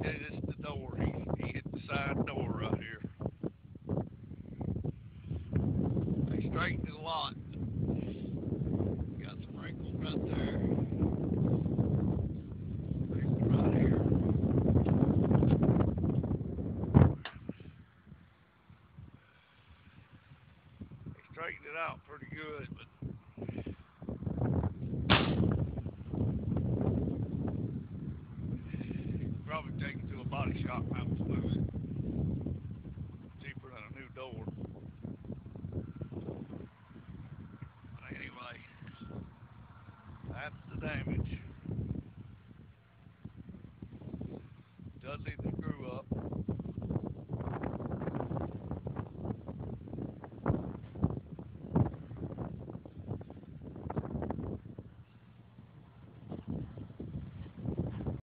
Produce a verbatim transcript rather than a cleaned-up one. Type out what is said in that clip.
it's the door. He, he hit the side door right here. They straightened it a lot. Got some wrinkles right there. Wrinkles right here. They straightened it out pretty good, but probably take it to a body shop and have them smooth it. Cheaper than a new door. But anyway, that's the damage. Dudley the